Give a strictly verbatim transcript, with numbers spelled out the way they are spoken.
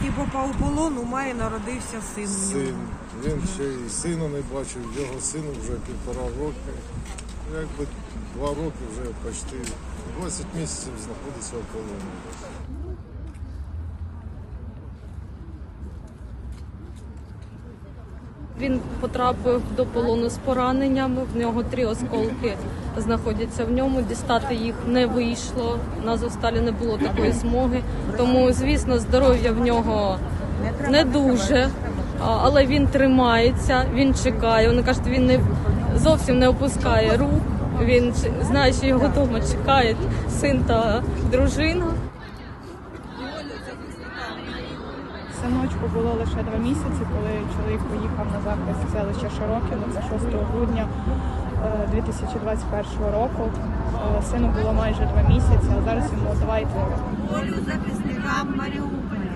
сьогодні попав у полон, у маї народився син. Син. Він ще й сина не бачив, його сину вже півтора роки. Якби два роки вже почти двадцять місяців знаходиться у полоні. Він потрапив до полону з пораненнями, в нього три осколки знаходяться в ньому, дістати їх не вийшло, на Азовсталі не було такої змоги, тому, звісно, здоров'я в нього не дуже, але він тримається, він чекає, вони кажуть, він не, зовсім не опускає рук, він знає, що його вдома чекають син та дружина. Синочку було лише два місяці, коли чоловік поїхав на захист селища Широкине, це шостого грудня дві тисячі двадцять першого року. Сину було майже два місяці, а зараз йому два і три роки. Волю захисникам Маріуполя.